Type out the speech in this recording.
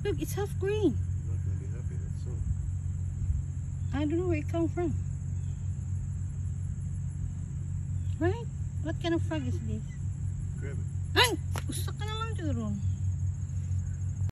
Look, it's half green. I'm not gonna be happy. That's so. I don't know where it come from. Right? What kind of frog is this? Grab it. Ay! Usa ka na lang, Juro.